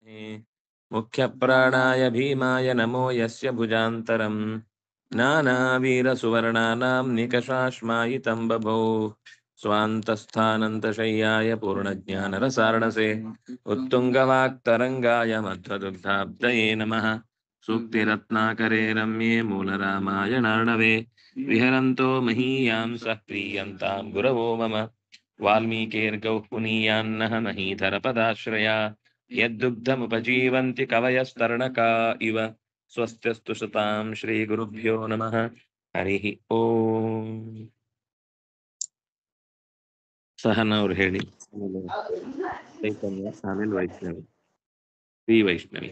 मुख्यप्राणाय भीमाय नमो यस्य भुजान्तरम् नानावीरसुवर्णानां निकषाश्मायितं बभौ स्वान्तस्थानन्तशय्याय पूर्णज्ञानरसार्णसे उत्तुङ्गवाक्तरङ्गाय मध्वदुग्धाब्दये नमः सूक्तिरत्नाकरे रम्ये मूलरामायणार्णवे विहरन्तो महीयां सः प्रीयन्तां गुरवो मम वाल्मीकिर्गौः पुनीयान्नः महीधरपदाश्रया यद्दुग्धमुपजीवन्ति कवयस्तरणका इव स्वस्त्यस्तु सुतां श्रीगुरुभ्यो नमः हरिः ಓಂ ಸಹನವ್ರು ಹೇಳಿ ಚೈತನ್ಯ ಆಮೇಲೆ ವೈಷ್ಣವಿ ಶ್ರೀ ವೈಷ್ಣವಿ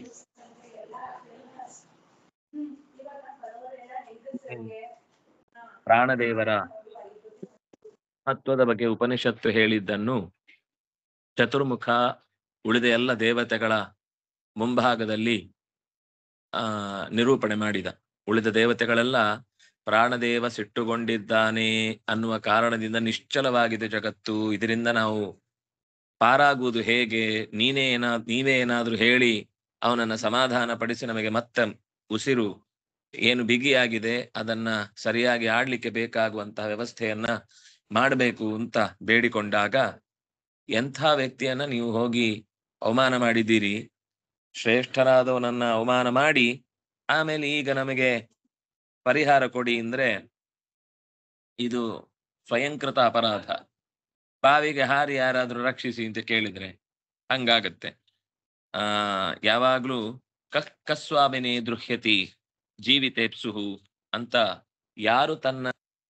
ಪ್ರಾಣದೇವರ ಮಹತ್ವದ ಬಗ್ಗೆ ಉಪನಿಷತ್ತು ಹೇಳಿದ್ದನ್ನು ಚತುರ್ಮುಖ ಉಳಿದ ಎಲ್ಲ ದೇವತೆಗಳ ಮುಂಭಾಗದಲ್ಲಿ ನಿರೂಪಣೆ ಮಾಡಿದ. ಉಳಿದ ದೇವತೆಗಳೆಲ್ಲ ಪ್ರಾಣದೇವ ಸಿಟ್ಟುಗೊಂಡಿದ್ದಾನೆ ಅನ್ನುವ ಕಾರಣದಿಂದ ನಿಶ್ಚಲವಾಗಿದೆ ಜಗತ್ತು, ಇದರಿಂದ ನಾವು ಪಾರಾಗುವುದು ಹೇಗೆ, ನೀವೇ ಏನಾದ್ರೂ ಹೇಳಿ ಅವನನ್ನ ಸಮಾಧಾನ ಪಡಿಸಿ ನಮಗೆ ಮತ್ತೆ ಉಸಿರು ಏನು ಬಿಗಿಯಾಗಿದೆ ಅದನ್ನ ಸರಿಯಾಗಿ ಆಡ್ಲಿಕ್ಕೆ ಬೇಕಾಗುವಂತಹ ವ್ಯವಸ್ಥೆಯನ್ನ ಮಾಡಬೇಕು ಅಂತ ಬೇಡಿಕೊಂಡಾಗ, ಎಂಥ ವ್ಯಕ್ತಿಯನ್ನ ನೀವು ಹೋಗಿ ಅವಮಾನ ಮಾಡಿದ್ದೀರಿ, ಶ್ರೇಷ್ಠರಾದವನನ್ನ ಅವಮಾನ ಮಾಡಿ ಆಮೇಲೆ ಈಗ ನಮಗೆ ಪರಿಹಾರ ಕೊಡಿ ಅಂದ್ರೆ ಇದು ಸ್ವಯಂಕೃತ ಅಪರಾಧ. ಬಾವಿಗೆ ಹಾರಿ ಯಾರಾದ್ರೂ ರಕ್ಷಿಸಿ ಅಂತ ಕೇಳಿದ್ರೆ ಹಂಗಾಗತ್ತೆ. ಯಾವಾಗ್ಲೂ ಕಸ್ವಾಮಿನೇ ದೃಹ್ಯತಿ ಜೀವಿತೇಪ್ಸುಹು ಅಂತ ಯಾರು ತನ್ನ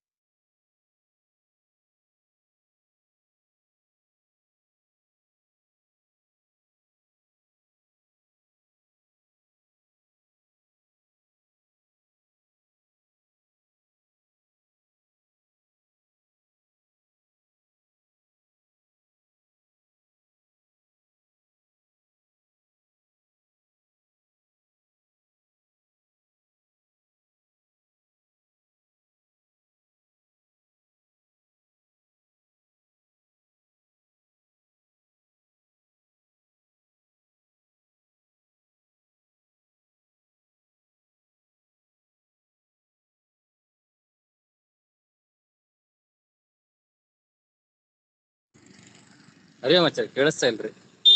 ಅರೇ ಮಚ್ಚ ಕೇಳಿಸ್ತಾ ಇಲ್ರಿ.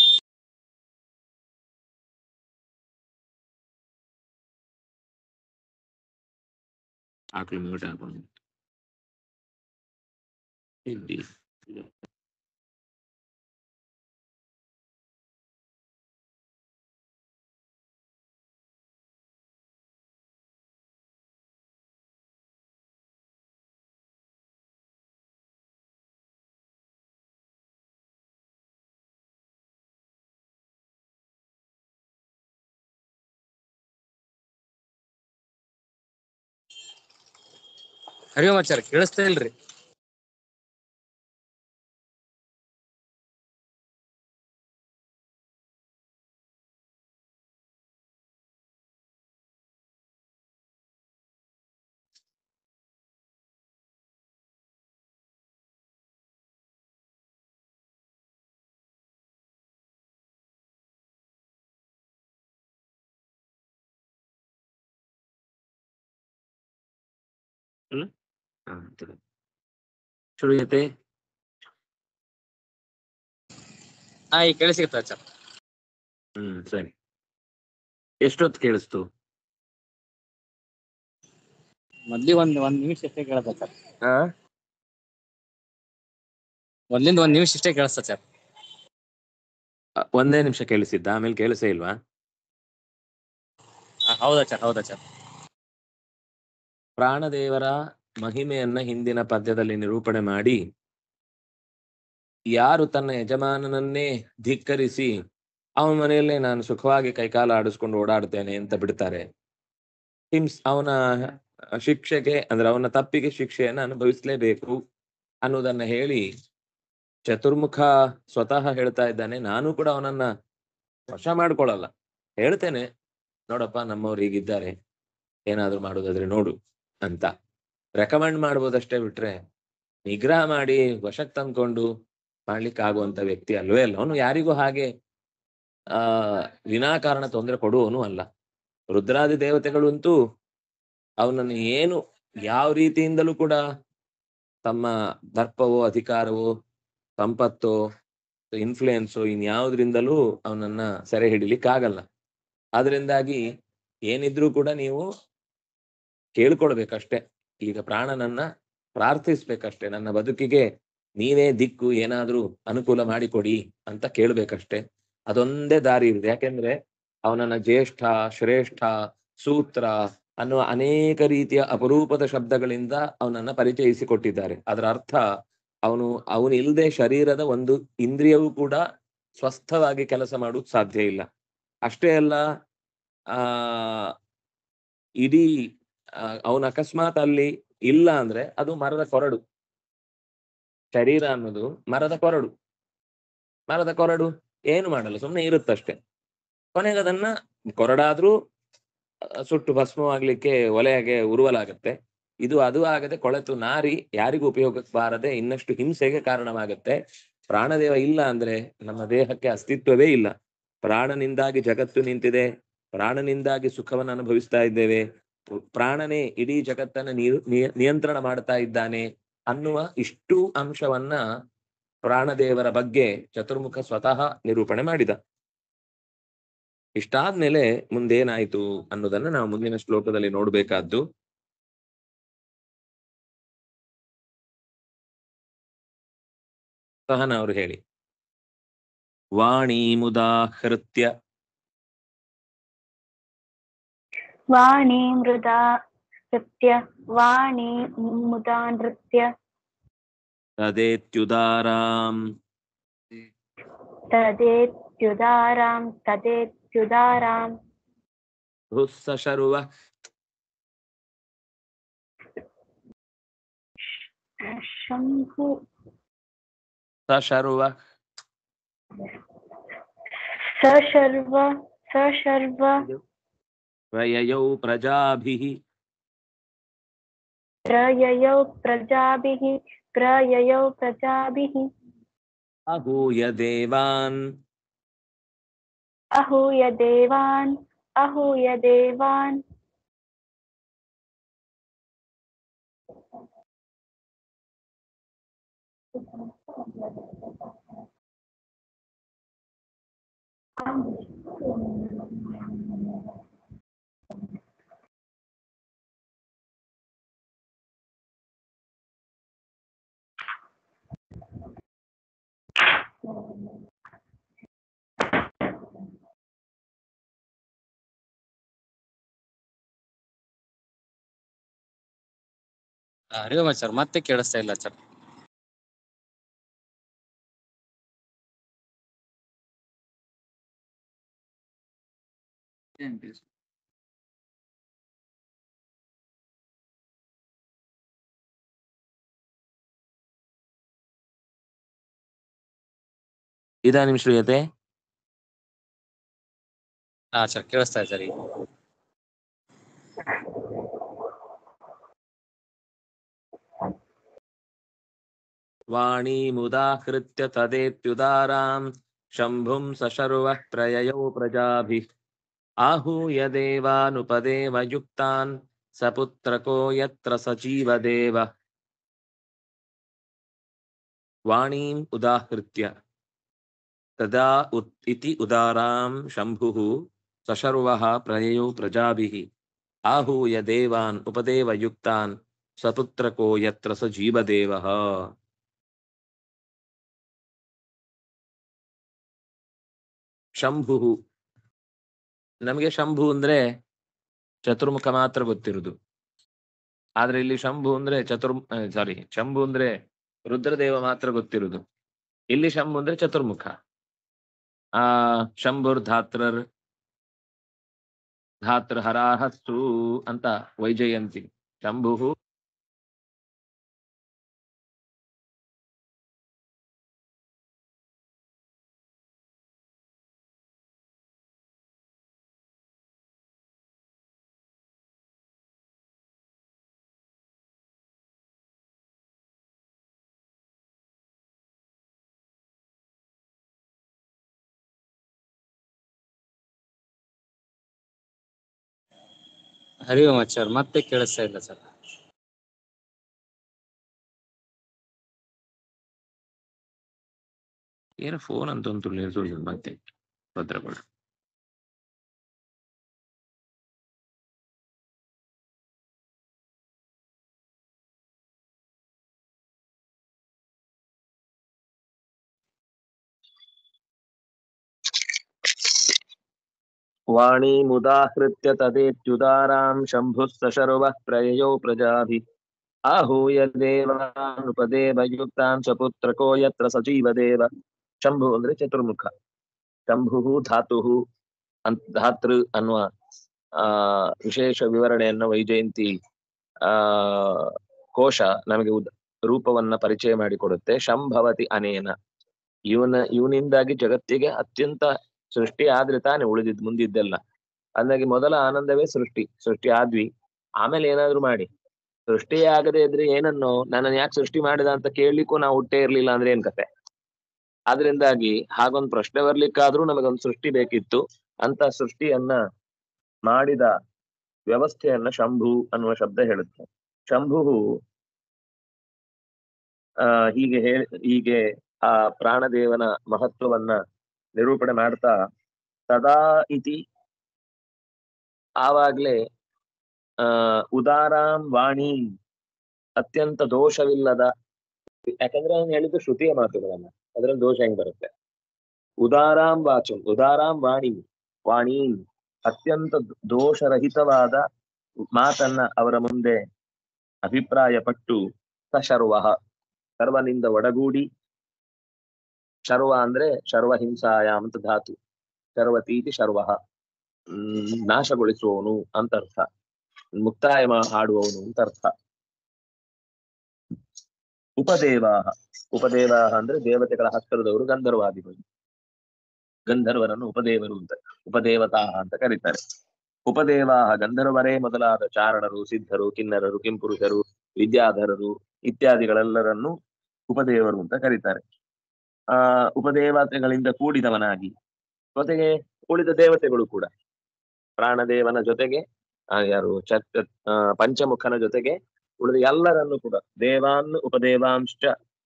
ಆಕಳು ಮ್ಯೂಟ್ ಹಾಕೊಂಡು ಅರೇ ಮಚ್ಚಾರ ಕೇಳಿಸ್ತಾ ಇಲ್ರಿ. ಶುರುಯತೆ ಈಗ ಕೇಳಿಸಿಗತ್ತ ಅಚ್ಚ. ಸರಿ. ಎಷ್ಟೊತ್ತು ಕೇಳಿಸ್ತು? ಮೊದ್ಲಿ ಒಂದ್ ನಿಮಿಷ ಇಷ್ಟೇ ಕೇಳತ್ತ ಸರ್. ಮೊದ್ಲಿಂದ ಒಂದ್ ನಿಮಿಷ ಇಷ್ಟೇ ಕೇಳಿಸ್ತ ಸರ್. ಒಂದೇ ನಿಮಿಷ ಕೇಳಿಸಿದ್ದ, ಆಮೇಲೆ ಕೇಳಿಸೇ ಇಲ್ವಾ? ಹೌದಾ ಸರ್. ಪ್ರಾಣದೇವರ ಮಹಿಮೆಯನ್ನ ಹಿಂದಿನ ಪದ್ಯದಲ್ಲಿ ನಿರೂಪಣೆ ಮಾಡಿ, ಯಾರು ತನ್ನ ಯಜಮಾನನನ್ನೇ ಧಿಕ್ಕರಿಸಿ ಅವನ ಮನೆಯಲ್ಲೇ ನಾನು ಸುಖವಾಗಿ ಕೈಕಾಲ ಆಡಿಸ್ಕೊಂಡು ಓಡಾಡ್ತೇನೆ ಅಂತ ಬಿಡ್ತಾರೆ, ಅವನ ಶಿಕ್ಷೆಗೆ ಅಂದ್ರೆ ಅವನ ತಪ್ಪಿಗೆ ಶಿಕ್ಷೆಯನ್ನು ಅನುಭವಿಸಲೇಬೇಕು ಅನ್ನೋದನ್ನ ಹೇಳಿ ಚತುರ್ಮುಖ ಸ್ವತಃ ಹೇಳ್ತಾ ಇದ್ದಾನೆ, ನಾನು ಕೂಡ ಅವನನ್ನ ವಶ ಮಾಡ್ಕೊಳ್ಳಲ್ಲ, ಹೇಳ್ತೇನೆ ನೋಡಪ್ಪ ನಮ್ಮವ್ರು ಹೀಗಿದ್ದಾರೆ, ಏನಾದ್ರು ಮಾಡೋದಾದ್ರೆ ನೋಡು ಅಂತ ರೆಕಮೆಂಡ್ ಮಾಡ್ಬೋದಷ್ಟೇ ಬಿಟ್ರೆ ನಿಗ್ರಹ ಮಾಡಿ ವಶಕ್ಕೆ ತಂದ್ಕೊಂಡು ಮಾಡ್ಲಿಕ್ಕೆ ಆಗುವಂತ ವ್ಯಕ್ತಿ ಅಲ್ವೇ ಅಲ್ಲ ಅವನು. ಯಾರಿಗೂ ಹಾಗೆ ಆ ವಿನಾಕಾರಣ ತೊಂದರೆ ಕೊಡುವವನು ಅಲ್ಲ. ರುದ್ರಾದಿ ದೇವತೆಗಳಂತೂ ಅವನನ್ನು ಏನು ಯಾವ ರೀತಿಯಿಂದಲೂ ಕೂಡ ತಮ್ಮ ದರ್ಪವೋ ಅಧಿಕಾರವೋ ಸಂಪತ್ತೋ ಇನ್ಫ್ಲೂಯೆನ್ಸು ಇನ್ಯಾವುದ್ರಿಂದಲೂ ಅವನನ್ನ ಸೆರೆ ಹಿಡಿಲಿಕ್ಕಾಗಲ್ಲ. ಆದ್ರಿಂದಾಗಿ ಏನಿದ್ರೂ ಕೂಡ ನೀವು ಕೇಳ್ಕೊಳ್ಬೇಕಷ್ಟೆ. ಈಗ ಪ್ರಾಣನನ್ನ ಪ್ರಾರ್ಥಿಸ್ಬೇಕಷ್ಟೆ, ನನ್ನ ಬದುಕಿಗೆ ನೀವೇ ದಿಕ್ಕು, ಏನಾದ್ರೂ ಅನುಕೂಲ ಮಾಡಿಕೊಡಿ ಅಂತ ಕೇಳ್ಬೇಕಷ್ಟೆ. ಅದೊಂದೇ ದಾರಿ ಇದೆ. ಯಾಕೆಂದ್ರೆ ಅವನನ್ನ ಜ್ಯೇಷ್ಠ, ಶ್ರೇಷ್ಠ, ಸೂತ್ರ ಅನ್ನುವ ಅನೇಕ ರೀತಿಯ ಅಪರೂಪದ ಶಬ್ದಗಳಿಂದ ಅವನನ್ನ ಪರಿಚಯಿಸಿಕೊಟ್ಟಿದ್ದಾರೆ. ಅದರ ಅರ್ಥ ಅವನು ಇಲ್ಲದೆ ಶರೀರದ ಒಂದು ಇಂದ್ರಿಯವೂ ಕೂಡ ಸ್ವಸ್ಥವಾಗಿ ಕೆಲಸ ಮಾಡೋಕ್ ಸಾಧ್ಯ ಇಲ್ಲ. ಅಷ್ಟೇ ಅಲ್ಲ, ಆ ಇಡೀ ಅವನ ಅಕಸ್ಮಾತ್ ಅಲ್ಲಿ ಇಲ್ಲ ಅಂದ್ರೆ ಅದು ಮರದ ಕೊರಡು. ಶರೀರ ಅನ್ನೋದು ಮರದ ಕೊರಡು. ಮರದ ಕೊರಡು ಏನು ಮಾಡಲ್ಲ, ಸುಮ್ಮನೆ ಇರುತ್ತಷ್ಟೆ. ಕೊನೆಗೆ ಅದನ್ನ ಕೊರಡಾದ್ರೂ ಸುಟ್ಟು ಭಸ್ಮವಾಗ್ಲಿಕ್ಕೆ ಒಲೆಯಾಗೆ ಉರುವಲಾಗತ್ತೆ. ಇದು ಅದು ಆಗದೆ ಕೊಳೆತು ನಾರಿ ಯಾರಿಗೂ ಉಪಯೋಗಕ್ಕೆ ಬಾರದೆ ಇನ್ನಷ್ಟು ಹಿಂಸೆಗೆ ಕಾರಣವಾಗತ್ತೆ. ಪ್ರಾಣದೇವ ಇಲ್ಲ ಅಂದ್ರೆ ನಮ್ಮ ದೇಹಕ್ಕೆ ಅಸ್ತಿತ್ವವೇ ಇಲ್ಲ. ಪ್ರಾಣನಿಂದಾಗಿ ಜಗತ್ತು ನಿಂತಿದೆ, ಪ್ರಾಣನಿಂದಾಗಿ ಸುಖವನ್ನು ಅನುಭವಿಸ್ತಾ ಇದ್ದೇವೆ, ಪ್ರಾಣನೇ ಇಡೀ ಜಗತ್ತನ್ನ ನಿಯಂತ್ರಣ ಮಾಡ್ತಾ ಇದ್ದಾನೆ ಅನ್ನುವ ಇಷ್ಟು ಅಂಶವನ್ನ ಪ್ರಾಣದೇವರ ಬಗ್ಗೆ ಚತುರ್ಮುಖ ಸ್ವತಃ ನಿರೂಪಣೆ ಮಾಡಿದ. ಇಷ್ಟಾದ್ಮೇಲೆ ಮುಂದೇನಾಯ್ತು ಅನ್ನೋದನ್ನ ನಾವು ಮುಂದಿನ ಶ್ಲೋಕದಲ್ಲಿ ನೋಡ್ಬೇಕಾದ್ದು. ಸಹನ ಅವರು ಹೇಳಿ. ವಾಣಿ ಮುದಾಹೃತ್ಯ ವಾಣಿ ಮೃದಾ ನೃತ್ಯ ವಾಣಿ ಮುದಾ ನೃತ್ಯ ತದೇತ್ಯುದಾರಾಂ ತದೇತ್ಯುದಾರಾಂ ಹೃತ್ಸಶರ್ವ ಶಂಭು ಸಶರ್ವ ಸಶರ್ವ ಪ್ರಯಯೌ ಪ್ರಜಾಭಿಃ ಪ್ರಯಯೌ ಪ್ರಜಾಭಿಃ ಅಹೂಯ ದೇವಾನ್ ಅಹೂಯ ದೇವಾನ್ ಅರಿವು ಸರ್ ಮತ್ತೆ ಕೇಳಿಸ್ತಾ ಇಲ್ಲ ಸರ್. ಇದಾನಿಂ ಶ್ರೂಯತೆ. ಹಾ ಸರ್ ಕೇಳಿಸ್ತಾ ಇದೆ ಸರ್ ಈಗ. ವಾಣಿ ಮುದಾಹೃತ್ಯ ತದೇತ್ಯುದಾರಾಂ ಶಂಭುಂ ಸಶರ್ವಃ ಪ್ರಯಯೌ ಪ್ರಜಾಭಿಃ आहूय देवानुपदेव युक्तान् सपुत्रको यत्र सजीवदेव. वाणीम् उदाहृत्य तदा इति उदारां शम्भुः सशर्वः प्रययौ प्रजाभिः आहूय देवान् उपदेव युक्तान् सपुत्रको यत्र स जीवदेवः. ಶಂಭು, ನಮಗೆ ಶಂಭು ಅಂದ್ರೆ ಚತುರ್ಮುಖ ಮಾತ್ರ ಗೊತ್ತಿರುದು. ಆದ್ರೆ ಇಲ್ಲಿ ಶಂಭು ಅಂದ್ರೆ ಶಂಭು ಅಂದ್ರೆ ರುದ್ರದೇವ ಮಾತ್ರ ಗೊತ್ತಿರುದು. ಇಲ್ಲಿ ಶಂಭು ಅಂದ್ರೆ ಚತುರ್ಮುಖ. ಶಂಭುರ್ ಧಾತೃ ಹರಾಹಸ್ತು ಅಂತ ವೈಜಯಂತಿ. ಶಂಭು ಹರಿ ಓಂ ಆಚಾರ್ಯ ಮತ್ತೆ ಕೇಳಿಸ್ತಾ ಇಲ್ಲ ಸರ್. ಏನೋ ಫೋನ್ ಅಂತ ಒಂದು ತುಳಿಯೋದು ಮತ್ತೆ ಭದ್ರಪಡ. ವಾಣಿ ಮುದಾಹೃತ್ಯ ತದೇತ್ಯುದಾರಾಂ ಶಂಭುಃ ಸಶರ್ವಃ ಪ್ರಯಯೋ ಪ್ರಜಾಭಿ आहूय ದೇವಾನುಪದೇವಯುಕ್ತಾನ್ ಸಪುತ್ರಕೋ ಯತ್ರ ಸಜೀವದೇವ. ಶಂಭು ಅಂದ್ರೆ ಚತುರ್ಮುಖ, ಶಂಭು ಧಾತು ಧಾತೃ ಅನ್ನುವ ವಿಶೇಷ ವಿವರಣೆಯನ್ನು ವೈಜಯಂತಿ ಕೋಶ ನಮಗೆ ರೂಪವನ್ನ ಪರಿಚಯ ಮಾಡಿಕೊಡುತ್ತೆ. ಶಂಭವತಿ ಅನೇನ, ಇವನಿಂದಾಗಿ ಜಗತ್ತಿಗೆ ಅತ್ಯಂತ ಸೃಷ್ಟಿ ಆದ್ರೆ ತಾನೇ ಉಳಿದಿದ್ ಮುಂದಿದ್ದೆಲ್ಲ. ಅಂದಾಗಿ ಮೊದಲ ಆನಂದವೇ ಸೃಷ್ಟಿ ಆದ್ವಿ, ಆಮೇಲೆ ಏನಾದ್ರು ಮಾಡಿ. ಸೃಷ್ಟಿ ಆಗದೆ ಇದ್ರೆ ಏನನ್ನು ನನ್ನನ್ನು ಯಾಕೆ ಸೃಷ್ಟಿ ಮಾಡಿದ ಅಂತ ಕೇಳಲಿಕ್ಕೂ ನಾವು ಹುಟ್ಟೇ ಇರ್ಲಿಲ್ಲ ಅಂದ್ರೆ ಏನ್ ಕತೆ. ಆದ್ರಿಂದಾಗಿ ಹಾಗೊಂದು ಪ್ರಶ್ನೆ ಬರ್ಲಿಕ್ಕಾದ್ರೂ ನಮಗೊಂದು ಸೃಷ್ಟಿ ಬೇಕಿತ್ತು. ಅಂತ ಸೃಷ್ಟಿಯನ್ನ ಮಾಡಿದ ವ್ಯವಸ್ಥೆಯನ್ನ ಶಂಭು ಅನ್ನುವ ಶಬ್ದ ಹೇಳುತ್ತೆ. ಶಂಭು ಹೀಗೆ ಆ ಪ್ರಾಣದೇವನ ಮಹತ್ವವನ್ನ ನಿರೂಪಣೆ ಮಾಡ್ತಾ ಸದಾ ಇತಿ ಆವಾಗ್ಲೇ ಉದಾರಾಂ ವಾಣಿ ಅತ್ಯಂತ ದೋಷವಿಲ್ಲದ, ಯಾಕಂದ್ರೆ ಅವನು ಹೇಳಿದ್ದು ಶ್ರುತಿಯ ಮಾತುಗಳನ್ನ, ಅದ್ರಲ್ಲಿ ದೋಷ ಹೆಂಗ್ ಬರುತ್ತೆ. ಉದಾರಾಂ ವಾಚಂ, ಉದಾರಾಂ ವಾಣಿ ಅತ್ಯಂತ ದೋಷರಹಿತವಾದ ಮಾತನ್ನ ಅವರ ಮುಂದೆ ಅಭಿಪ್ರಾಯಪಟ್ಟು ಸಶರ್ವ ಸರ್ವನಿಂದ ಒಡಗೂಡಿ, ಶರ್ವ ಅಂದ್ರೆ ಶರ್ವಹಿಂಸಾಯಾಮ್ ಅಂತ ಧಾತು, ಶರ್ವತೀತಿ ಶರ್ವ ನಾಶಗೊಳಿಸುವವನು ಅಂತ ಅರ್ಥ, ಮುಕ್ತಾಯ ಆಡುವವನು ಅಂತ ಅರ್ಥ. ಉಪದೇವಾ ಅಂದ್ರೆ ದೇವತೆಗಳ ಹತ್ತಿರದವರು, ಗಂಧರ್ವಾದಿಗಳು. ಗಂಧರ್ವರನ್ನು ಉಪದೇವರು ಅಂತ, ಉಪದೇವತಾ ಅಂತ ಕರೀತಾರೆ. ಉಪದೇವಾ ಗಂಧರ್ವರೇ ಮೊದಲಾದ ಚಾರಣರು, ಸಿದ್ಧರು, ಕಿನ್ನರರು, ಕಿಂಪುರುಷರು, ವಿದ್ಯಾಧರರು ಇತ್ಯಾದಿಗಳೆಲ್ಲರನ್ನು ಉಪದೇವರು ಅಂತ ಕರೀತಾರೆ. ಉಪದೇವತೆಗಳಿಂದ ಕೂಡಿದವನಾಗಿ, ಜೊತೆಗೆ ಉಳಿದ ದೇವತೆಗಳು ಕೂಡ ಪ್ರಾಣದೇವನ ಜೊತೆಗೆ ಯಾರು ಪಂಚಮುಖನ ಜೊತೆಗೆ ಉಳಿದ ಎಲ್ಲರನ್ನು ಕೂಡ ದೇವಾನ್ ಉಪದೇವಾಂಶ್ಚ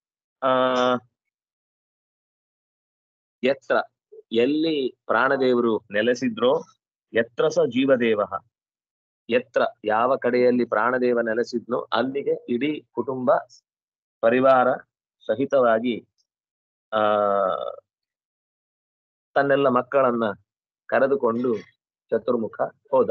ಯತ್ರ ಎಲ್ಲಿ ಪ್ರಾಣದೇವರು ನೆಲೆಸಿದ್ರೋ, ಯತ್ರ ಸ ಜೀವದೇವ, ಯತ್ರ ಯಾವ ಕಡೆಯಲ್ಲಿ ಪ್ರಾಣದೇವ ನೆಲೆಸಿದ್ನೋ ಅಲ್ಲಿಗೆ ಇಡೀ ಕುಟುಂಬ ಪರಿವಾರ ಸಹಿತವಾಗಿ ತನ್ನೆಲ್ಲ ಮಕ್ಕಳನ್ನ ಕರೆದುಕೊಂಡು ಚತುರ್ಮುಖ ಹೋದ.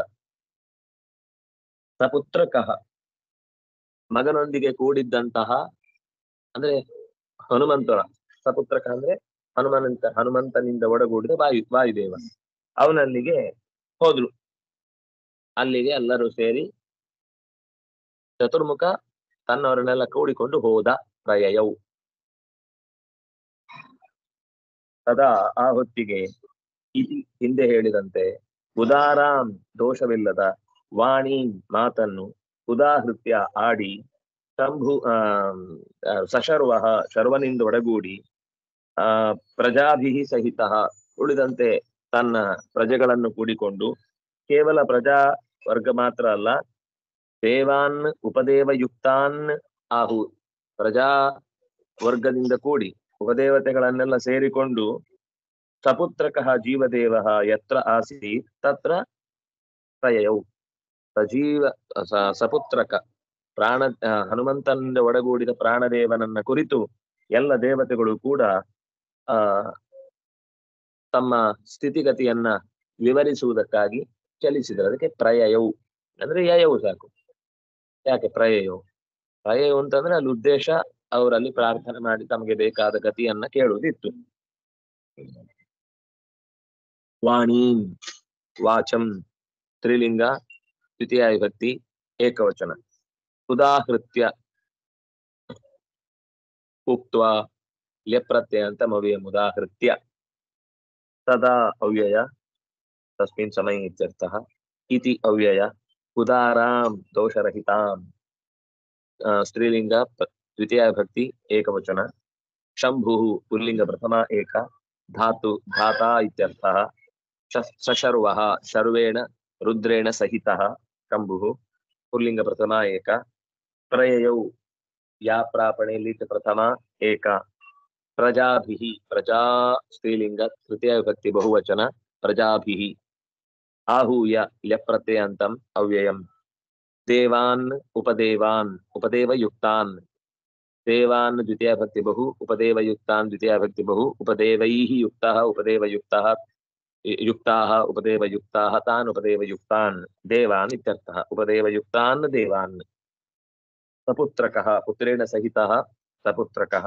ಸಪುತ್ರಕಃ ಮಗನೊಂದಿಗೆ ಕೂಡಿದ್ದಂತಹ ಅಂದ್ರೆ ಸಪುತ್ರಕ ಅಂದ್ರೆ ಹನುಮಂತನಿಂದ ಒಡಗೂಡಿದ ವಾಯುದೇವ, ಅವನಲ್ಲಿಗೆ ಹೋದ್ರು. ಅಲ್ಲಿಗೆ ಎಲ್ಲರೂ ಸೇರಿ ಚತುರ್ಮುಖ ತನ್ನವರನ್ನೆಲ್ಲ ಕೂಡಿಕೊಂಡು ಹೋದ. ಪ್ರಯಯೌ ಸದಾ ಆ ಹೊತ್ತಿಗೆ ಹಿಂದೆ ಹೇಳಿದಂತೆ ಉದಾರಾಂ ದೋಷವಿಲ್ಲದ ವಾಣಿ ಮಾತನ್ನು ಉದಾಹೃತ್ಯ ಆಡಿ ಶಂಭು ಸಶರ್ವ ಶರ್ವನಿಂದ ಒಡಗೂಡಿ ಪ್ರಜಾಭಿ ಸಹಿತ ಉಳಿದಂತೆ ತನ್ನ ಪ್ರಜೆಗಳನ್ನು ಕೂಡಿಕೊಂಡು, ಕೇವಲ ಪ್ರಜಾ ವರ್ಗ ಮಾತ್ರ ಅಲ್ಲ, ದೇವಾನ್ ಉಪದೇವಯುಕ್ತಾನ್ ಆಹು ಪ್ರಜಾ ವರ್ಗದಿಂದ ಕೂಡಿ ಉಪದೇವತೆಗಳನ್ನೆಲ್ಲ ಸೇರಿಕೊಂಡು ಸಪುತ್ರಕಃ ಜೀವದೇವ ಯತ್ರ ಆಸೀತ್ ತತ್ರ ಪ್ರಯಯೌ ಸಪುತ್ರಕ ಹನುಮಂತನಿಂದ ಒಡಗೂಡಿದ ಪ್ರಾಣದೇವನನ್ನ ಕುರಿತು ಎಲ್ಲ ದೇವತೆಗಳು ಕೂಡ ತಮ್ಮ ಸ್ಥಿತಿಗತಿಯನ್ನ ವಿವರಿಸುವುದಕ್ಕಾಗಿ ಚಲಿಸಿದರು. ಅದಕ್ಕೆ ಪ್ರಯಯೌ ಅಂದ್ರೆ ಯಯವು ಸಾಕು. ಯಾಕೆ ಪ್ರಯಯೌ ಅಂತಂದ್ರೆ ಅಲ್ಲಿ ಉದ್ದೇಶ ಅವರಲ್ಲಿ ಪ್ರಾರ್ಥನೆ ಮಾಡಿ ತಮಗೆ ಬೇಕಾದ ಗತಿಯನ್ನ ಕೇಳುವುದಿತ್ತು. ವಾಣಿ ವಾಚಂ ಸ್ತ್ರೀಲಿಂಗ, ದ್ವಿತೀಯ ವಿಭಕ್ತಿ ಏಕವಚನ. ಉದಾಹೃತ್ಯ ಉಕ್ತ್ವ ಲ್ಯಪ್ರತ್ಯಯ ಅಂತ ಮವಿಯ ಉದಾಹೃತ್ಯ. ತದಾ ಅವ್ಯಯ ತಸ್ಮಿನ್ ಸಮಯ ಇತ್ಯರ್ಥಃ. ಇತಿ ಅವ್ಯಯ ಉದಾರಾಂ ದೋಷರಹಿತಾಂ ಸ್ತ್ರೀಲಿಂಗ ದ್ವಿತೀಯ ವಿಭಕ್ತಿ ಏಕವಚನ. ಶಂಭು ಪುಲ್ಲಿಂಗ ಪ್ರಥಮ ಏಕ, ಧಾತು ಧಾತಾ ಇತ್ಯರ್ಥಃ. ಸಶರ್ವ ಶರ್ವೇಣ ರುದ್ರೇಣ ಸಹಿತಃ. शम्भुः पुल्लिङ्ग प्रथमा एक प्रययौ या प्रापणे लीट प्रथमा एक प्रजाभिः प्रजा स्त्रीलिंग तृतीय विभक्ति बहुवचन प्रजाभिः आहूय ल्यप्रत्ययन्तम् अव्ययम् देवान् उपदेवान् उपदेवयुक्तान् देवान् द्वितीय विभक्ति बहु उपदेवयुक्तान् द्वितीय विभक्ति बहु उपदेवैः युक्तः उपदेवयुक्तः युक्ताः उपदेवयुक्ताः तान् उपदेवयुक्तान् देवान् इत्यर्थः उपदेवयुक्तान् देवान् सपुत्रकः पुत्रेण सहितः सपुत्रकः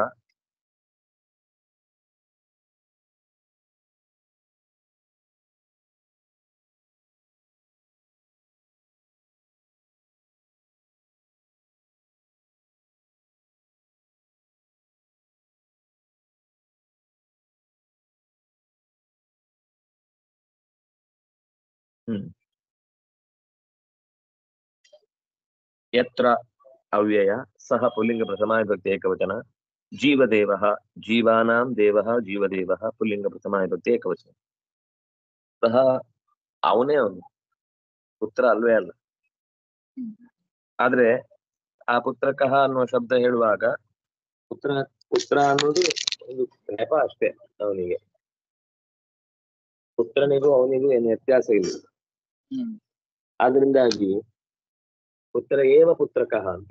यत्र अव्यय सह पुल्लिंग प्रथमा विभक्ति एकवचन जीवदेवः जीवानां देवः जीवदेवः पुल्लिंग प्रथमा विभक्ति एकवचन सह ಅವನೇ ಅವನು ಪುತ್ರ ಅಲ್ವೇ ಅಲ್ಲ ಆದ್ರೆ ಆ ಪುತ್ರಕಃ ಅನ್ನುವ ಶಬ್ದ ಹೇಳುವಾಗ ಪುತ್ರ ಪುತ್ರ ಅನ್ನೋದು ಒಂದು ನೆಪ ಅಷ್ಟೇ ಅವನಿಗೆ ಪುತ್ರನಿಗೂ ಅವನಿಗೂ ಏನು ವ್ಯತ್ಯಾಸ ಇಲ್ಲ ಆದ್ರಿಂದಾಗಿ ಪುತ್ರ ಏವ ಪುತ್ರಕಃ ಅಂತ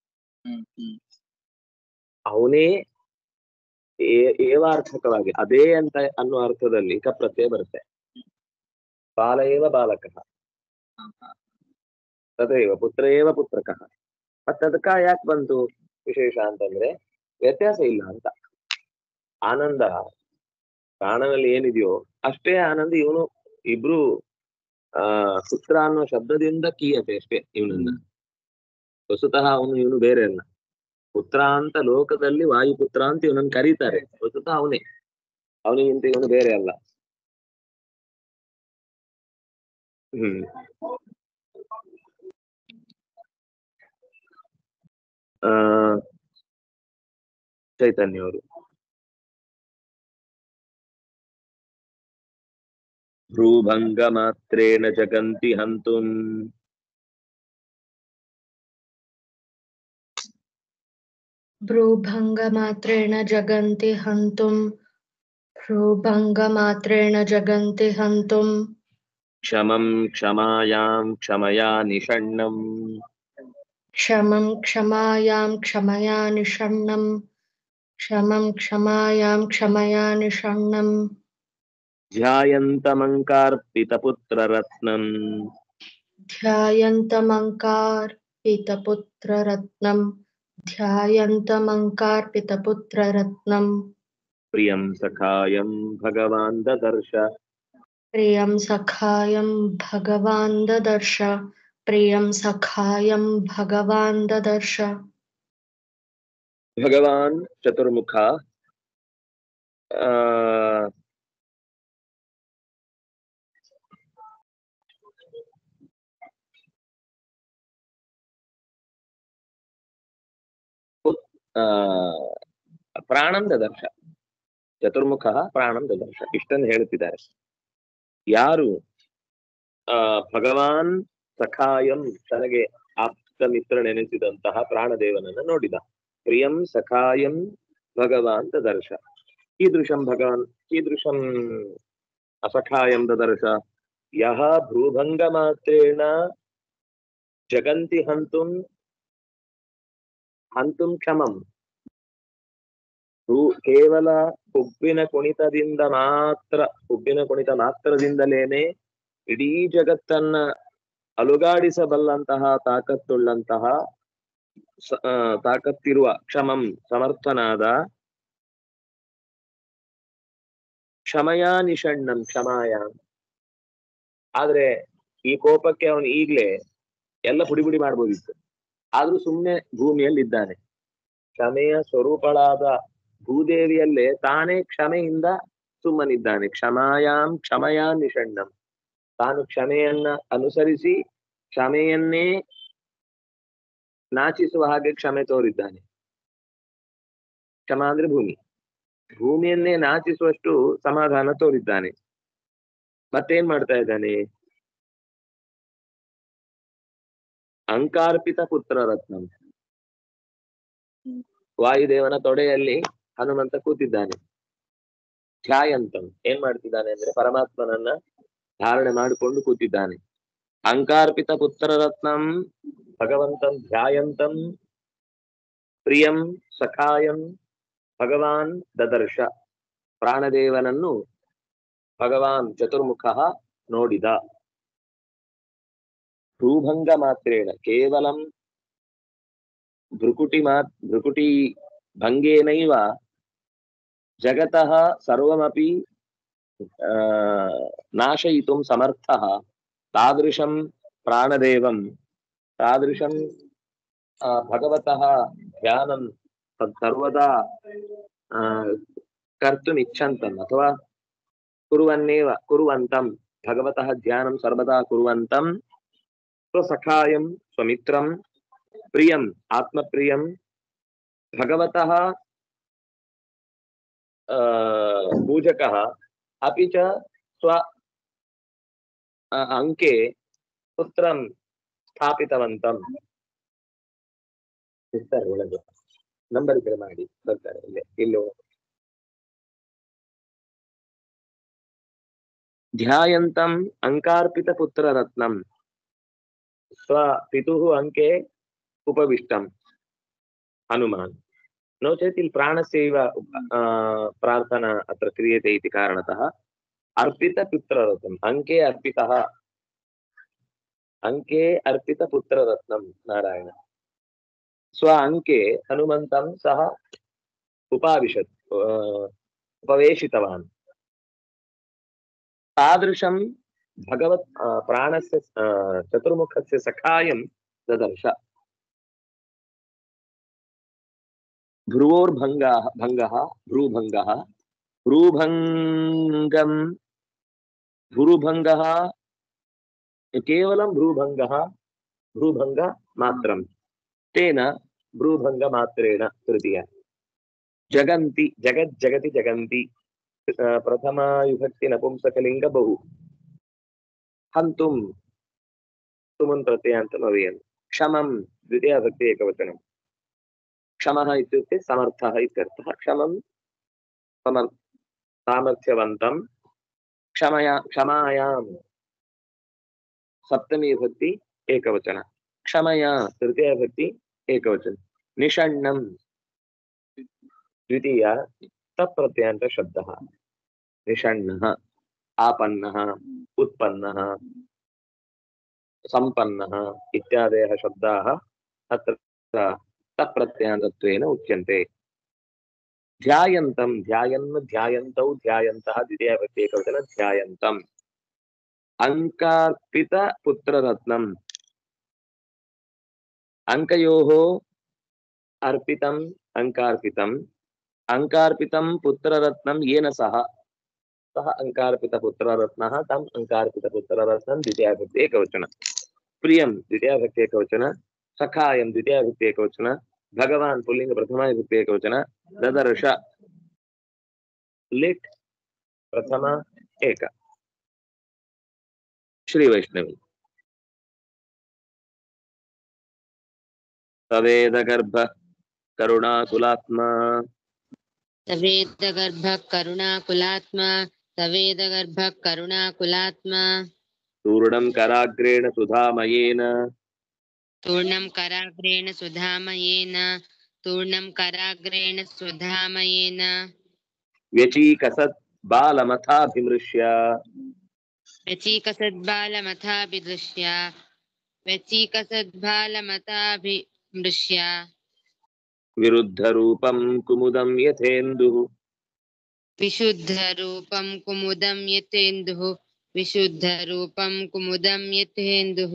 ಅವನೇ ಏವಾರ್ಥಕವಾಗಿ ಅದೇ ಅಂತ ಅನ್ನುವ ಅರ್ಥದಲ್ಲಿ ಕಪ್ರತ್ಯಯ ಬರುತ್ತೆ ಬಾಲ ಏವ ಬಾಲಕಃ ತದೇವ ಪುತ್ರ ಏವ ಪುತ್ರಕಃ ಮತ್ತೆ ಅದಕ್ಕ ಯಾಕೆ ಬಂತು ವಿಶೇಷ ಅಂತಂದ್ರೆ ವ್ಯತ್ಯಾಸ ಇಲ್ಲ ಅಂತ ಆನಂದ ಪ್ರಾಣನಲ್ಲಿ ಏನಿದೆಯೋ ಅಷ್ಟೇ ಆನಂದ ಇವನು ಇಬ್ರು ಪುತ್ರ ಅನ್ನೋ ಶಬ್ದದಿಂದ ಕೀಯತೆ ಅಷ್ಟೇ ಇವನನ್ನ ವಸುತಃ ಇವನು ಬೇರೆ ಅಲ್ಲ ಪುತ್ರ ಅಂತ ಲೋಕದಲ್ಲಿ ವಾಯುಪುತ್ರ ಅಂತ ಇವನನ್ನು ಕರೀತಾರೆ ವಸುತಃ ಅವನಿಗಿಂತ ಇವನು ಬೇರೆ ಅಲ್ಲ ಚೈತನ್ಯವರು ಭ್ರೂಭಂಗ ಮಾತ್ರೇಣ ಜಗಂತಿ ಹಂತುಂ भ्रूभङ्गमात्रेण जगन्ति हन्तुं भ्रूभङ्गमात्रेण जगन्ति हन्तुं क्षमं क्षमायां क्षमया निषण्णं क्षमं क्षमायां क्षमया निषण्णं क्षमं क्षमायां क्षमया निषण्णं ध्यायन्तमङ्कार्पितपुत्ररत्नम् ध्यायन्तमङ्कार्पितपुत्ररत्नं ध्यायन्तमङ्कार्पितपुत्ररत्नं प्रियं सखायं भगवान् ददर्श प्रियं सखायं भगवान् ददर्श प्रियं सखायं भगवान् ददर्श भगवान् चतुर्मुख ಪ್ರಾಣಂ ದದರ್ಶ ಚತುರ್ಮುಖ ಪ್ರಾಣಂ ದದರ್ಶ ಇಷ್ಟನ್ನು ಹೇಳುತ್ತಿದ್ದಾರೆ ಯಾರು ಭಗವಾನ್ ಸಖಾಯಂ ತನಗೆ ಆಪ್ತ ಮಿತ್ರನೆನಿಸಿದಂತಹ ಪ್ರಾಣದೇವನನ್ನು ನೋಡಿದ ಪ್ರಿಯಂ ಸಖಾಯಂ ಭಗವಾನ್ ದದರ್ಶ ಕೀದೃಶಂ ಭಗವಾನ್ ಕೀದೃಶಂ ಅಸಖಾಯಂ ದದರ್ಶ ಯಹ ಭ್ರೂಭಂಗ ಮಾತ್ರೇಣ ಜಗಂತಿ ಹಂತುಂ ಹಂತುಂ ಕ್ಷಮಂ ಕೇವಲ ಹುಬ್ಬಿನ ಕುಣಿತದಿಂದ ಮಾತ್ರದಿಂದಲೇನೆ ಇಡೀ ಜಗತ್ತನ್ನ ಅಲುಗಾಡಿಸಬಲ್ಲಂತಹ ತಾಕತ್ತುಳ್ಳಂತಹ ತಾಕತ್ತಿರುವ ಕ್ಷಮಂ ಸಮರ್ಥನಾದ ಕ್ಷಮಯಾ ನಿಷಣ್ಣಂ ಕ್ಷಮಾಯ ಆದ್ರೆ ಈ ಕೋಪಕ್ಕೆ ಅವನು ಈಗ್ಲೇ ಎಲ್ಲ ಪುಡಿ ಮಾಡ್ಬೋದಿತ್ತು ಆದ್ರೂ ಸುಮ್ನೆ ಭೂಮಿಯಲ್ಲಿದ್ದಾನೆ ಕ್ಷಮೆಯ ಸ್ವರೂಪಳಾದ ಭೂದೇವಿಯಲ್ಲೇ ತಾನೇ ಕ್ಷಮೆಯಿಂದ ಸುಮ್ಮನಿದ್ದಾನೆ ಕ್ಷಮಯಾ ನಿಷಣ್ಣಂ ತಾನು ಕ್ಷಮೆಯನ್ನ ಅನುಸರಿಸಿ ಕ್ಷಮೆಯನ್ನೇ ನಾಚಿಸುವ ಹಾಗೆ ಕ್ಷಮೆ ತೋರಿದ್ದಾನೆ ಕ್ಷಮ ಅಂದ್ರೆ ಭೂಮಿಯನ್ನೇ ನಾಚಿಸುವಷ್ಟು ಸಮಾಧಾನ ತೋರಿದ್ದಾನೆ ಮತ್ತೇನ್ ಮಾಡ್ತಾ ಇದ್ದಾನೆ ಅಂಕಾರ್ಪಿತ ಪುತ್ರ ರತ್ನಂ. ವಾಯುದೇವನ ತೊಡೆಯಲ್ಲಿ ಹನುಮಂತ ಕೂತಿದ್ದಾನೆ. ಧ್ಯಾಯಂತಂ ಏನ್ ಮಾಡ್ತಿದ್ದಾನೆ ಅಂದ್ರೆ ಪರಮಾತ್ಮನನ್ನ ಧಾರಣೆ ಮಾಡಿಕೊಂಡು ಕೂತಿದ್ದಾನೆ. ಅಂಕಾರ್ಪಿತ ಪುತ್ರ ರತ್ನಂ ಭಗವಂತಂ ಧ್ಯಾಯಂತಂ ಪ್ರಿಯಂ ಸಖಾಯಂ ಭಗವಾನ್ ದದರ್ಶ. ಪ್ರಾಣದೇವನನ್ನು ಭಗವಾನ್ ಚತುರ್ಮುಖ ನೋಡಿದ. ಭ್ರೂಭಂಗ ಮಾತ್ರೇಣ ಕೇವಲಂ ಭ್ರುಕುಟಿ ಭಂಗೇನೈವ ಜಗತಃ ಸರ್ವಮಪಿ ನಾಶಯಿತುಂ ಸಮರ್ಥಃ ತಾದೃಶಂ ಪ್ರಾಣದೇವಂ ತಾದೃಶಂ ಭಗವತಃ ಧ್ಯಾನಂ ಸರ್ವದಾ ಕರ್ತುಮಿಚ್ಛಂತಂ ಅಥವಾ ಕುರುವಂತಂ ಭಗವತಃ ಧ್ಯಾನಂ ಸರ್ವದಾ ಕುರುವಂತಂ ಸ್ವಸಖಾಯಂ ಸ್ವಮಿತ್ರಂ ಪ್ರಿಯಂ ಆತ್ಮಪ್ರಿಯಂ ಭಗವತಃ ಪೂಜಕಃ ಅಪಿ ಚ ಸ್ವ ಅಂಕೆ ಪುತ್ರಂ ಸ್ಥಾಪಿತವಂತಂ. ಇರ್ತಾರೆ ಒಳಗೆ ನಂಬರ್ ಇದ್ರೆ ಮಾಡಿ ಬರ್ತಾರೆ. ಇಲ್ಲಿ ಧ್ಯಾಯಂತಂ ಅಂಕಾರ್ಪಿತ ಪುತ್ರ ರತ್ನಂ ಸ್ವ ಪಿತುಃ ಅಂಕೆ ಉಪವಿಷ್ಟಂ ಹನುಮಾನ್. नो चेत् ಇಲ್ಲಿ ಪ್ರಾಣಸ್ಯೈವ ಪ್ರಾರ್ಥನಾ ಅತ್ರ ಕ್ರಿಯತೆ ಇತಿ ಕಾರಣತಃ ಅರ್ಪಿತ ಪುತ್ರರತ್ನಂ ಅಂಕೆ ಅರ್ಪಿತಃ ಅಂಕೆ ಅರ್ಪಿತ ಪುತ್ರರತ್ನಂ ನಾರಾಯಣ ಸ್ವ ಅಂಕೆ ಹನುಮಂತಂ ಸಹ ಉಪಾವಿಶತ್ ಉಪವೇಶಿತವಾನ್. ತಾದೃಶಂ ಭಗವತ್ ಪ್ರಾಣಸ್ಯ ಚತುರ್ಮುಖಸ್ಯ ಸಖಾಯಂ ದದರ್ಶ. ಭ್ರುವೋರ್ಭಂಗಃ ಭ್ರೂಭಂಗಃ ಭ್ರೂಭಂಗಂ ಭ್ರೂಭಂಗಃ ಕೇವಲಂ ಭ್ರೂಭಂಗ ಮಾತ್ರಂ ತೇನ ಭ್ರೂಭಂಗ ಮಾತ್ರೇಣ ತೃತೀಯ. ಜಗಂತಿ ಜಗಜ್ಜಗತಿ ಜಗಂತಿ ಪ್ರಥಮ ವಿಭಕ್ತಿ ನಪುಂಸಕಲಿಂಗ ಬಹು ಹಂತುಂ ತುಮುನ್ ಪ್ರತ್ಯಯಾಂತಂ ಅವೇಯಂ. ಕ್ಷಮಂ ದ್ವಿತೀಯ ವಿಭಕ್ತಿ ಏಕವಚನಂ. क्षमः इत्युक्ते समर्थः इत्यर्थः. क्षमं सामर्थ्यवन्तं क्षमायां सप्तमी विभक्ति एकवचन. क्षमया तृतीय विभक्ति एकवचन. निषण्णं द्वितीय तत्प्रत्ययान्त शब्दः. निषण्णः आपन्नः उत्पन्नः सम्पन्नः इत्यादयः शब्दाः अत्र तत्प्रत्ययान्तत्वेन उच्यन्ते. ध्यायन्तं ध्यायन् ध्यायन्तौ ध्यायन्तः द्वितीया विभक्ति एकवचन ध्यायन्तम्. अंकार्पित पुत्ररत्नम् अंकयोः अर्पितम् अंकार्पितम् अंकार्पितं पुत्ररत्नं येन सह अंकार्पित पुत्ररत्नः तम् अंकार्पित पुत्ररत्नं द्वितीया विभक्ति एकवचन. प्रियं द्वितीया विभक्ति एकवचन. सखायं द्वितीया विभक्ति एकवचन. भगवान् पुल्लिंग प्रथमा विभक्ति एकवचन. ददर्श लिट् प्रथम एक. श्री वैष्णवी. सवेदगर्भ करुणाकुलात्मा सवेदगर्भ करुणाकुलात्मा सवेदगर्भ करुणाकुलात्मा तूर्णं कराग्रेण सुधामयेन तूर्णं कराग्रेण सुधामयेन तूर्णं कराग्रेण सुधामयेन व्यचीकसत् बालमथाभिमृश्य व्यचीकसद्बालमथाभिदृश्य व्यचीकसद्बालमथाभिमृश्य विरुद्धरूपं कुमुदं यथेन्दुः विशुद्धरूपं कुमुदं यथेन्दुः विशुद्धरूपं कुमुदं यथेन्दुः.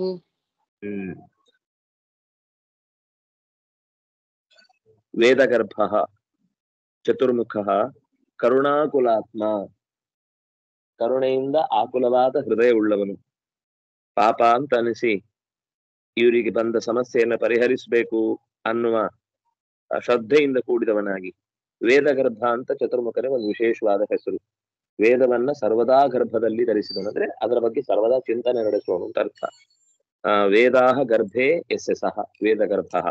वेदगर्भः ಚತುರ್ಮುಖಃ ಕರುಣಾಕುಲಾತ್ಮ ಕರುಣೆಯಿಂದ ಆಕುಲವಾದ ಹೃದಯ ಉಳ್ಳವನು. ಪಾಪ ಅಂತ ಅನಿಸಿ ಇವರಿಗೆ ಬಂದ ಸಮಸ್ಯೆಯನ್ನು ಪರಿಹರಿಸಬೇಕು ಅನ್ನುವ ಶ್ರದ್ಧೆಯಿಂದ ಕೂಡಿದವನಾಗಿ. ವೇದಗರ್ಭ ಅಂತ ಚತುರ್ಮುಖನೇ ಒಂದು ವಿಶೇಷವಾದ ಹೆಸರು. ವೇದವನ್ನ ಸರ್ವದಾ ಗರ್ಭದಲ್ಲಿ ಧರಿಸಿದನು ಅಂದ್ರೆ ಅದರ ಬಗ್ಗೆ ಸರ್ವದಾ ಚಿಂತನೆ ನಡೆಸುವನು ಅಂತ ಅರ್ಥ. वेदाः गर्भे यस्य सः वेदगर्भः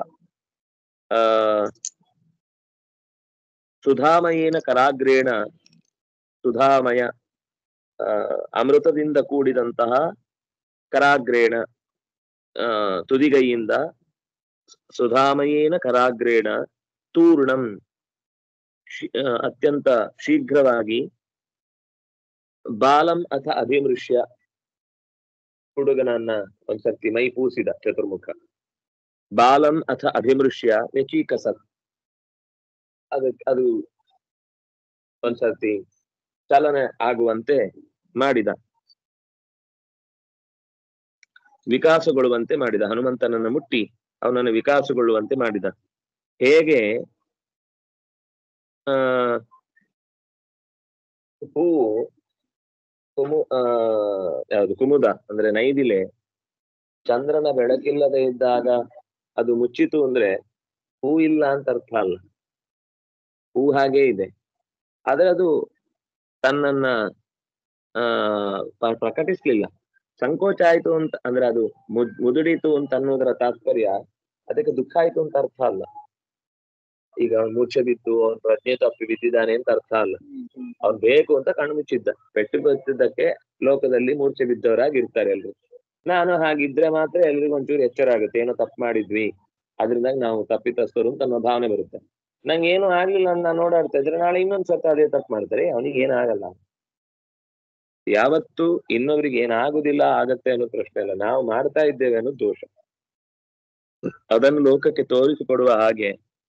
सुधामयेन कराग्रेण सुधामय ಅಮೃತದಿಂದ ಕೂಡಿದಂತಹ ಕರಾಗ್ರೇಣ ತುದಿಗೈಯಿಂದ ಸುಧಾಮಯೇನ ಕರಾಗ್ರೇಣ ತೂರ್ಣಂ ಅತ್ಯಂತ ಶೀಘ್ರವಾಗಿ ಬಾಲಂ ಅಥ ಅಭಿಮೃಶ್ಯ ಹುಡುಗನನ್ನ ಒಂದ್ಸರ್ತಿ ಮೈ ಪೂಸಿದ ಚತುರ್ಮುಖ ಬಾಲಂ ಅಥ ಅಭಿಮೃಶ್ಯ ವ್ಯಚೀಕಸತ್ ಅದು ಒಂದ್ಸರ್ತಿ ಚಲನೆ ಆಗುವಂತೆ ಮಾಡಿದ, ವಿಕಾಸಗೊಳ್ಳುವಂತೆ ಮಾಡಿದ. ಹನುಮಂತನನ್ನ ಮುಟ್ಟಿ ಅವನನ್ನು ವಿಕಾಸಗೊಳ್ಳುವಂತೆ ಮಾಡಿದ. ಹೇಗೆ ಹೂವು ಯಾವುದು ಕುಮುದ ಅಂದ್ರೆ ನೈದಿಲೆ ಚಂದ್ರನ ಬೆಳಕಿಲ್ಲದೆ ಇದ್ದಾಗ ಅದು ಮುಚ್ಚಿತು ಅಂದ್ರೆ ಹೂ ಇಲ್ಲ ಅಂತ ಅರ್ಥ ಅಲ್ಲ, ಹೂ ಹಾಗೆ ಇದೆ. ಆದ್ರೆ ಅದು ತನ್ನನ್ನ ಪ್ರಕಟಿಸ್ಲಿಲ್ಲ, ಸಂಕೋಚ ಆಯ್ತು ಅಂತ ಅಂದ್ರೆ ಅದು ಮುದುಡಿತು ಅಂತ ಅನ್ನೋದರ ತಾತ್ಪರ್ಯ ಅದಕ್ಕೆ ದುಃಖ ಆಯ್ತು ಅಂತ ಅರ್ಥ ಅಲ್ಲ. ಈಗ ಅವ್ನು ಮೂರ್ಛೆ ಬಿದ್ದು ಅವ್ನು ಪ್ರಜ್ಞೆ ತಪ್ಪಿ ಬಿದ್ದಿದ್ದಾನೆ ಅಂತ ಅರ್ಥ ಅಲ್ಲ. ಅವ್ನು ಬೇಕು ಅಂತ ಕಣ್ಣು ಮುಚ್ಚಿದ್ದ. ಪೆಟ್ಟು ಬತ್ತಿದ್ದಕ್ಕೆ ಲೋಕದಲ್ಲಿ ಮೂರ್ಛೆ ಬಿದ್ದವರಾಗಿ ಇರ್ತಾರೆ ಎಲ್ರು. ನಾನು ಹಾಗಿದ್ರೆ ಮಾತ್ರ ಎಲ್ರಿಗೂ ಒಂಚೂರು ಎಚ್ಚರ ಆಗುತ್ತೆ, ಏನೋ ತಪ್ಪು ಮಾಡಿದ್ವಿ ಅದ್ರಿಂದ ನಾವು ತಪ್ಪಿತಸ್ಥರು ಅಂತ ಅನ್ನೋ ಭಾವನೆ ಬರುತ್ತೆ. ನಂಗೆ ಏನು ಆಗ್ಲಿಲ್ಲ ಅಂತ ನಾನು ಓಡಾಡ್ತಾ ಇದ್ರೆ ನಾಳೆ ಇನ್ನೊಂದ್ಸತ ಅದೇ ತಪ್ಪು ಮಾಡ್ತಾರೆ, ಅವನಿಗೆ ಏನಾಗಲ್ಲ. ಯಾವತ್ತು ಇನ್ನೊಬ್ರಿಗೆ ಏನಾಗುದಿಲ್ಲ ಆಗತ್ತೆ ಅನ್ನೋ ಪ್ರಶ್ನೆ ಇಲ್ಲ, ನಾವು ಮಾಡ್ತಾ ಇದ್ದೇವೆ ಅನ್ನೋ ದೋಷ. ಅದನ್ನು ಲೋಕಕ್ಕೆ ತೋರಿಸಿಕೊಡುವ ಹಾಗೆ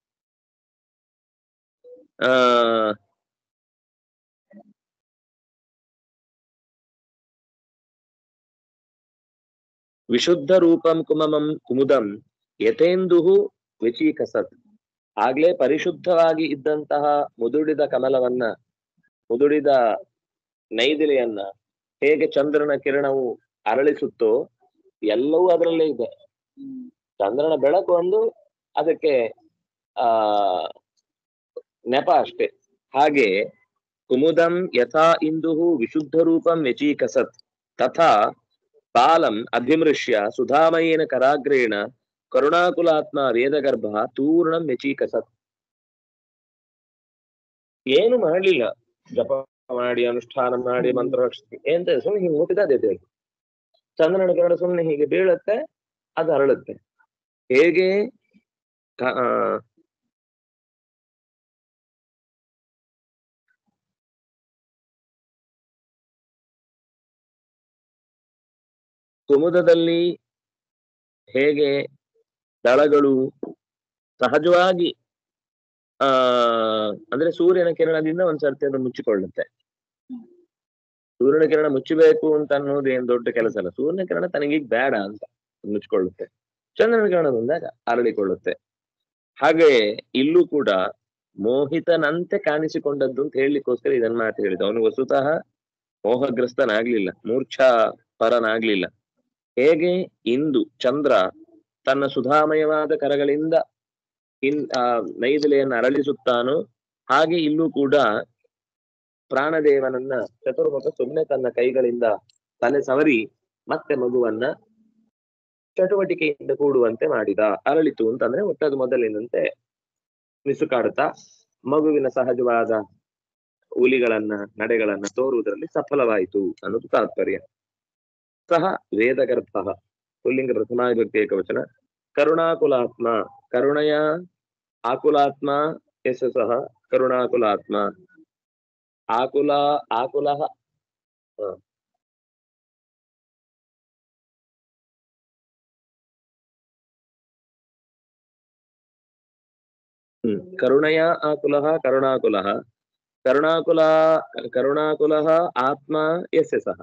ವಿಶುದ್ಧ ರೂಪಂ ಕುಮುದಂ ಯಥೇಂದುಹು ವ್ಯಚೀಕಸತ್. ಆಗ್ಲೇ ಪರಿಶುದ್ಧವಾಗಿ ಇದ್ದಂತಹ ಮುದುಡಿದ ಕಮಲವನ್ನ, ಮುದುಡಿದ ನೈದಿಲೆಯನ್ನ ಹೇಗೆ ಚಂದ್ರನ ಕಿರಣವು ಅರಳಿಸುತ್ತೋ ಎಲ್ಲವೂ ಅದರಲ್ಲೇ ಇದೆ. ಚಂದ್ರನ ಬೆಳಕು ಒಂದು ಅದಕ್ಕೆ ನೆಪ ಅಷ್ಟೇ. ಹಾಗೆ ಕುಮುದಂ ಯಥಾ ಇಂದುಹು ವಿಶುದ್ಧ ರೂಪಂ ವ್ಯಚೀಕಸತ್ ತಥಾ ಬಾಲಂ ಅಭಿಮೃಶ್ಯ ಸುಧಾಮಯೇನ ಕರಾಗ್ರೇಣ ಕರುಣಾಕುಲಾತ್ಮ ವೇದಗರ್ಭ ತೂರ್ಣಂ ವ್ಯಚೀಕಸತ್. ಏನು ಮಾಡ್ಲಿಲ್ಲ, ಜಪ ಮಾಡಿ ಅನುಷ್ಠಾನ ಮಾಡಿ ಮಂತ್ರ ಎಂತ ಸುಮ್ಮನೆ ಹೀಗೆ ಮುಟ್ಟಿದ ಅದೇ ಚಂದ್ರನ ಕಿರಣ ಸುಮ್ಮನೆ ಹೀಗೆ ಬೀಳುತ್ತೆ, ಅದು ಹರಳುತ್ತೆ. ಹೇಗೆ ಕುಮುದದಲ್ಲಿ ಹೇಗೆ ದಳಗಳು ಸಹಜವಾಗಿ ಅಂದ್ರೆ ಸೂರ್ಯನ ಕಿರಣದಿಂದ ಒಂದ್ಸರ್ತಿ ಅದು ಮುಚ್ಚಿಕೊಳ್ಳುತ್ತೆ. ಸೂರ್ಯನ ಕಿರಣ ಮುಚ್ಚಬೇಕು ಅಂತ ಅನ್ನೋದು ಏನ್ ದೊಡ್ಡ ಕೆಲಸ ಅಲ್ಲ. ಸೂರ್ಯನ ಕಿರಣ ತನಗೀಗ ಬೇಡ ಅಂತ ಮುಚ್ಚಿಕೊಳ್ಳುತ್ತೆ, ಚಂದ್ರನ ಕಿರಣ ಬಂದಾಗ ಅರಳಿಕೊಳ್ಳುತ್ತೆ. ಹಾಗೆ ಇಲ್ಲೂ ಕೂಡ ಮೋಹಿತನಂತೆ ಕಾಣಿಸಿಕೊಂಡದ್ದು ಅಂತ ಹೇಳಲಿಕ್ಕೋಸ್ಕರ ಇದನ್ನ ಮಾತು ಹೇಳಿದ. ಅವನು ವಸ್ತುತಃ ಮೋಹಗ್ರಸ್ತನಾಗ್ಲಿಲ್ಲ, ಮೂರ್ಛಾ ಪರನಾಗ್ಲಿಲ್ಲ. ಹೇಗೆ ಇಂದು ಚಂದ್ರ ತನ್ನ ಸುಧಾಮಯವಾದ ಕರಗಳಿಂದ ನೈದಿಲೆಯನ್ನು ಅರಳಿಸುತ್ತಾನೋ ಹಾಗೆ ಇಲ್ಲೂ ಕೂಡ ಪ್ರಾಣದೇವನನ್ನ ಚತುರ್ಮುಖ ಸುಮ್ಮನೆ ತನ್ನ ಕೈಗಳಿಂದ ತಲೆ ಸವರಿ ಮತ್ತೆ ಮಗುವನ್ನ ಚಟುವಟಿಕೆಯಿಂದ ಕೂಡುವಂತೆ ಮಾಡಿದ. ಅರಳಿತು ಅಂತಂದ್ರೆ ಒಟ್ಟದು ಮೊದಲಿನಂತೆ ಮಿಸುಕಾಡುತ್ತಾ ಮಗುವಿನ ಸಹಜವಾದ ಹುಲಿಗಳನ್ನ ನಡೆಗಳನ್ನ ತೋರುವುದರಲ್ಲಿ ಸಫಲವಾಯಿತು ಅನ್ನೋದು ತಾತ್ಪರ್ಯ. ಸಹ ವೇದಗರ್ಭ ಪುಲ್ಲಿಂಗ ಪ್ರಥಮಾ ವಿಭಕ್ತಿ ಏಕವಚನ. ಕರುಣಾಕುಲಾತ್ಮ ಕರುಣಯ ಆಕುಲಾತ್ಮ ಯಶ ಸಹ ಕರುಣಾಕುಲಾತ್ಮ. ಆಕುಲಃ ಕರುಣಯ ಆಕುಲಃ ಕರುಣಾಕುಲಃ. ಕರುಣಾಕುಲಃ ಆತ್ಮ ಯಸ್ಯ ಸಹ.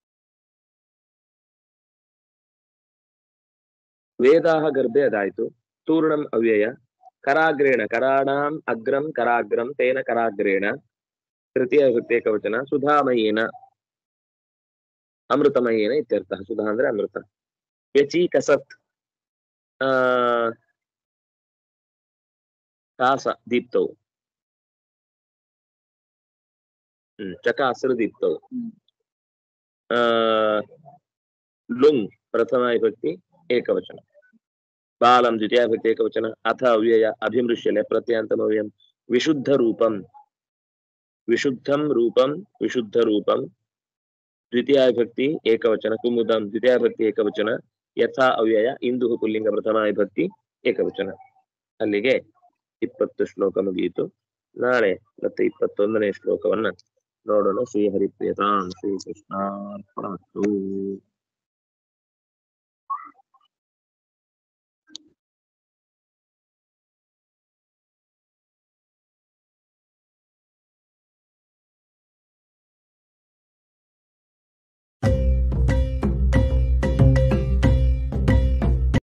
ವೇದಾಹ ಗರ್ಭೆ ಅದಾಯ್ತು. ತೂರ್ಣಂ ಅವ್ಯಯ. ಕರಾಗ್ರೇಣ ಕರಾಣಾಂ ಅಗ್ರಂ ಕರಾಗ್ರಂ ತೇನ ಕರಾಗ್ರೇಣ ತೃತೀಯ ಏಕವಚನ. ಸುಧಾಮಯೇನ ಅಮೃತಮಯೇನ ಇತ್ಯರ್ಥ. ಸುಧಾ ಅಂದ್ರೆ ಅಮೃತ. ವ್ಯಚೀಕಸತ್ ಕಾಸ ದೀಪ್ತವು ಚಕಾಸುರ ದೀಪ್ತವು. ಲುಂಗ್ ಪ್ರಥಮ ವಿಭಕ್ತಿ ಏಕವಚನ. ಬಾಲಂ ದ್ವಿತೀಯ ವಿಭಕ್ತಿ ಏಕವಚನ. ಅಥ ಅವ್ಯಯ ಅಭಿಮೃಶ್ಯಲೆ ಪ್ರತ್ಯಂತಮವ್ಯಯಂ ವಿಶುದ್ಧ ರೂಪಂ ವಿಶುದ್ಧಂ ರೂಪಂ ವಿಶುದ್ಧ ರೂಪಂ ದ್ವಿತೀಯ ವಿಭಕ್ತಿ ಏಕವಚನ. ಕುಮುದಂ ದ್ವಿತೀಯ ವಿಭಕ್ತಿ ಏಕವಚನ. ಯಥಾ ಅವ್ಯಯ ಇಂದು ಪುಲ್ಲಿಂಗ ಪ್ರಥಮ ವಿಭಕ್ತಿ ಏಕವಚನ. ಅಲ್ಲಿಗೆ 20 ಶ್ಲೋಕ ಮುಗಿಯಿತು. ನಾಳೆ ಮತ್ತೆ 21ನೇ ಶ್ಲೋಕವನ್ನ ನೋಡೋಣ. ಶ್ರೀ ಹರಿಪ್ರಿಯತಾಂ ಶ್ರೀ ಕೃಷ್ಣಾರ್ಪಣಮಸ್ತು.